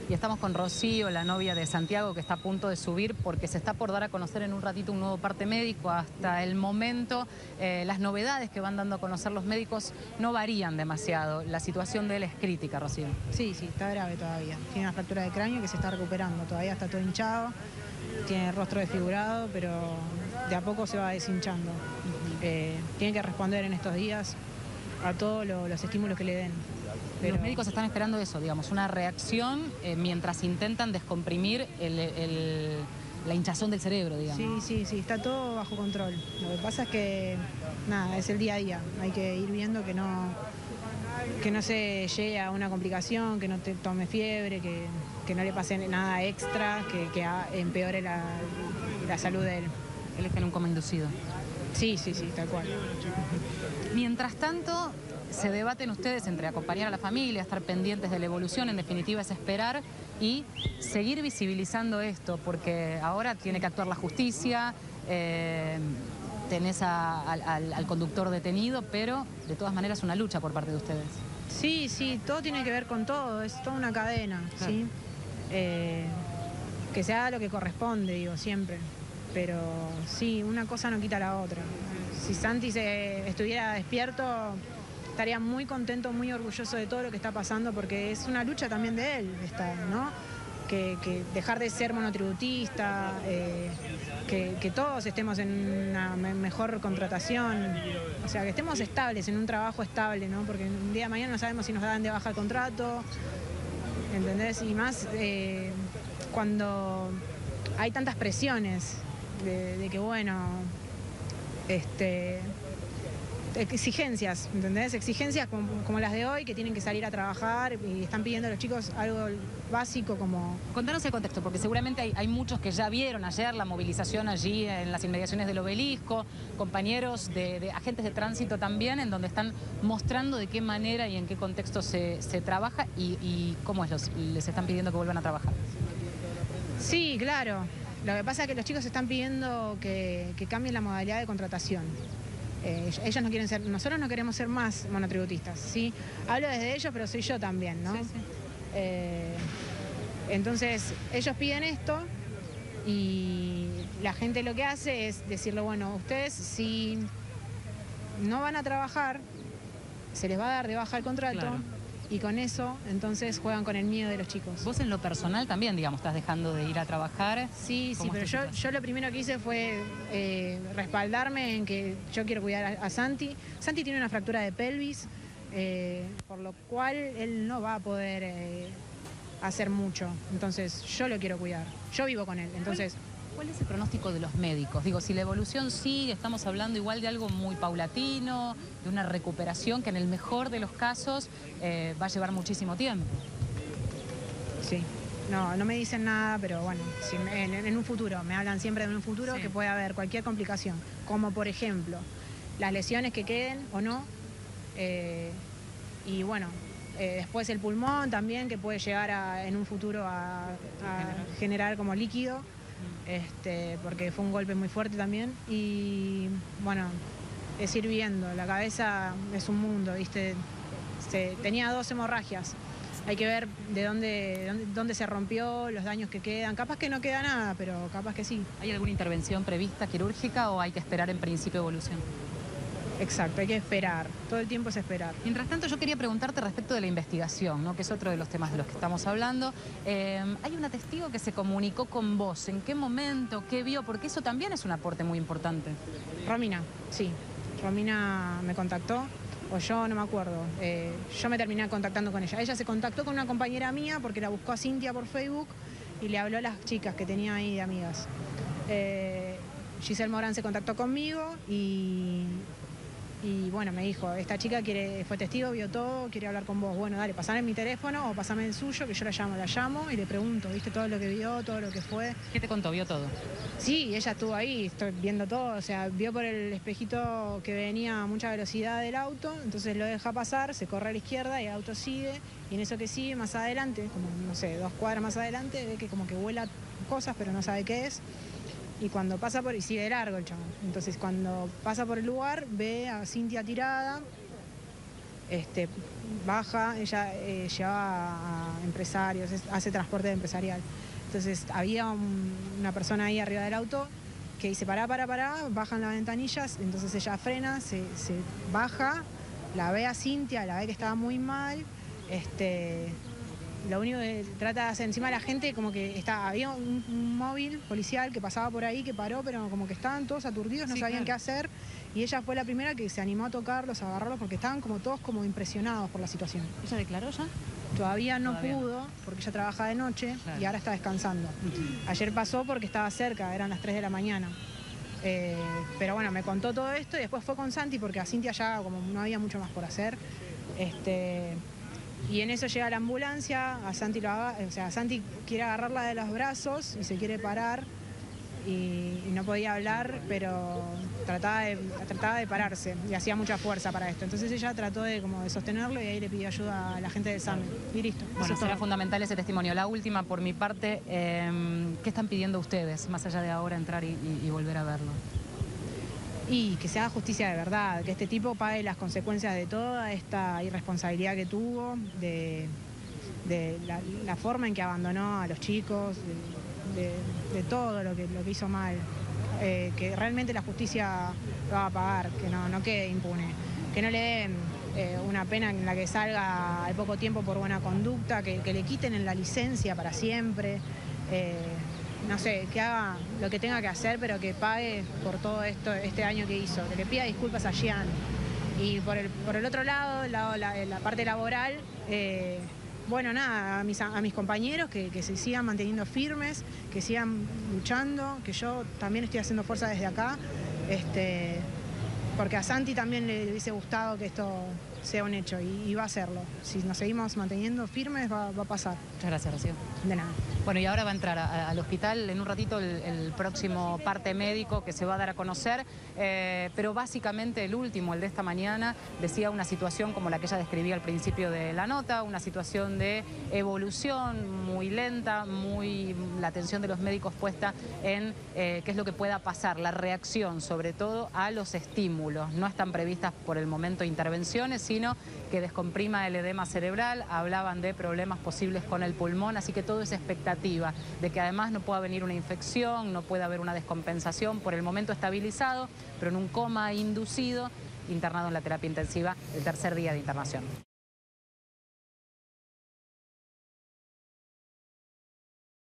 Y estamos con Rocío, la novia de Santiago, que está a punto de subir porque se está por dar a conocer en un ratito un nuevo parte médico. Hasta el momento, las novedades que van dando a conocer los médicos no varían demasiado. La situación de él es crítica, Rocío. Sí, está grave todavía. Tiene una fractura de cráneo que se está recuperando. Todavía está todo hinchado, tiene el rostro desfigurado, pero de a poco se va deshinchando. Tiene que responder en estos días a todos los estímulos que le den. Pero los médicos están esperando eso, digamos, una reacción mientras intentan descomprimir la hinchazón del cerebro, digamos. Sí, está todo bajo control. Lo que pasa es que, nada, es el día a día. Hay que ir viendo que no se llegue a una complicación, que no te tome fiebre, que no le pase nada extra, que empeore la salud de él. Él está en un coma inducido. Sí, tal cual. Mientras tanto, se debaten ustedes entre acompañar a la familia, estar pendientes de la evolución, en definitiva es esperar y seguir visibilizando esto, porque ahora tiene que actuar la justicia, tenés al conductor detenido, pero de todas maneras una lucha por parte de ustedes. Sí, todo tiene que ver con todo, es toda una cadena, claro. ¿Sí? Que se haga lo que corresponde, digo, siempre. Pero sí, una cosa no quita la otra. Si Santi estuviera despierto, estaría muy contento, muy orgulloso de todo lo que está pasando, porque es una lucha también de él, ¿no? Que dejar de ser monotributista, que todos estemos en una mejor contratación, o sea, que estemos estables, en un trabajo estable, ¿no? Porque un día de mañana no sabemos si nos dan de baja el contrato, ¿entendés? Y más cuando hay tantas presiones de que, bueno, exigencias, ¿entendés? Exigencias como las de hoy, que tienen que salir a trabajar y están pidiendo a los chicos algo básico como... Contanos el contexto, porque seguramente hay muchos que ya vieron ayer la movilización allí en las inmediaciones del Obelisco, compañeros de agentes de tránsito también, en donde están mostrando de qué manera y en qué contexto se trabaja y cómo les están pidiendo que vuelvan a trabajar. Sí, claro. Lo que pasa es que los chicos están pidiendo que cambien la modalidad de contratación. Ellos no quieren ser, nosotros no queremos ser más monotributistas, ¿sí? Hablo desde ellos, pero soy yo también, ¿no? Sí. Entonces, ellos piden esto y la gente lo que hace es decirle, bueno, ustedes si no van a trabajar, se les va a dar de baja el contrato. Claro. Y con eso, entonces, juegan con el miedo de los chicos. Vos en lo personal también, digamos, estás dejando de ir a trabajar. Sí, pero yo lo primero que hice fue respaldarme en que yo quiero cuidar a Santi. Santi tiene una fractura de pelvis, por lo cual él no va a poder hacer mucho. Entonces, yo lo quiero cuidar. Yo vivo con él, entonces... ¿Cuál es el pronóstico de los médicos? Digo, si la evolución sigue, estamos hablando igual de algo muy paulatino, de una recuperación que en el mejor de los casos va a llevar muchísimo tiempo. Sí, no me dicen nada, pero bueno, si en un futuro, me hablan siempre de un futuro, sí, que puede haber cualquier complicación, como por ejemplo, las lesiones que queden o no, y bueno, después el pulmón también, que puede llegar en un futuro a generar como líquido. Porque fue un golpe muy fuerte también y bueno, es ir viendo, la cabeza es un mundo, ¿viste? Tenía 2 hemorragias, hay que ver de dónde se rompió, los daños que quedan, capaz que no queda nada, pero capaz que sí. ¿Hay alguna intervención prevista quirúrgica o hay que esperar en principio evolución? Exacto, hay que esperar, todo el tiempo es esperar. Mientras tanto, yo quería preguntarte respecto de la investigación, ¿no? Que es otro de los temas de los que estamos hablando. Hay una testigo que se comunicó con vos, ¿en qué momento, qué vio? Porque eso también es un aporte muy importante. Romina, sí, Romina me contactó, o yo no me acuerdo, yo me terminé contactando con ella. Ella se contactó con una compañera mía porque la buscó a Cintia por Facebook y le habló a las chicas que tenía ahí de amigas. Giselle Morán se contactó conmigo y bueno, me dijo, esta chica fue testigo, vio todo, quiere hablar con vos. Bueno, dale, pasame mi teléfono o pasame el suyo, que yo la llamo y le pregunto, ¿viste todo lo que vio, todo lo que fue? ¿Qué te contó? ¿Vio todo? Sí, ella estuvo ahí, estoy viendo todo, o sea, vio por el espejito que venía a mucha velocidad del auto, entonces lo deja pasar, se corre a la izquierda y el auto sigue, y en eso que sigue, más adelante, como, no sé, 2 cuadras más adelante, ve que como que vuela cosas, pero no sabe qué es. Y cuando pasa y sigue de largo el chabón. Entonces cuando pasa por el lugar, ve a Cintia tirada baja, ella llevaba a empresarios, hace transporte empresarial. Entonces había una persona ahí arriba del auto que dice pará, bajan las ventanillas, entonces ella frena, se baja, la ve a Cintia, la ve que estaba muy mal, lo único que trata de hacer encima de la gente, como que había un móvil policial que pasaba por ahí, que paró, pero como que estaban todos aturdidos, no sabían qué hacer, y ella fue la primera que se animó a tocarlos, a agarrarlos, porque estaban como todos como impresionados por la situación. ¿Ella declaró ya? Todavía no pudo, porque ella trabaja de noche y ahora está descansando. Ayer pasó porque estaba cerca, eran las 3 de la mañana. Pero bueno, me contó todo esto y después fue con Santi, porque a Cintia ya como no había mucho más por hacer. Y en eso llega la ambulancia, a Santi Santi quiere agarrarla de los brazos y se quiere parar y no podía hablar, pero trataba de pararse y hacía mucha fuerza para esto. Entonces ella trató de sostenerlo y ahí le pidió ayuda a la gente del SAME y listo. Bueno, será fundamental ese testimonio. La última, por mi parte, ¿qué están pidiendo ustedes, más allá de ahora entrar y volver a verlo? Y que se haga justicia de verdad, que este tipo pague las consecuencias de toda esta irresponsabilidad que tuvo, de la forma en que abandonó a los chicos, de todo lo que hizo mal. Que realmente la justicia lo va a pagar, que no quede impune, que no le den una pena en la que salga al poco tiempo por buena conducta, que le quiten en la licencia para siempre. No sé, que haga lo que tenga que hacer, pero que pague por todo esto, este daño que hizo, que le pida disculpas a Gian. Y por el otro lado, la parte laboral, bueno, nada, a mis compañeros que se sigan manteniendo firmes, que sigan luchando, que yo también estoy haciendo fuerza desde acá, porque a Santi también le hubiese gustado que esto sea un hecho y va a hacerlo. Si nos seguimos manteniendo firmes va a pasar. Muchas gracias, Rocío. De nada. Bueno, y ahora va a entrar al hospital en un ratito el próximo parte médico que se va a dar a conocer, pero básicamente el último, el de esta mañana, decía una situación como la que ella describía al principio de la nota, una situación de evolución muy lenta, la atención de los médicos puesta en qué es lo que pueda pasar, la reacción sobre todo a los estímulos. No están previstas por el momento intervenciones, sino que descomprima el edema cerebral, hablaban de problemas posibles con el pulmón, así que todo es expectativa de que además no pueda venir una infección, no pueda haber una descompensación, por el momento estabilizado, pero en un coma inducido, internado en la terapia intensiva el tercer día de internación.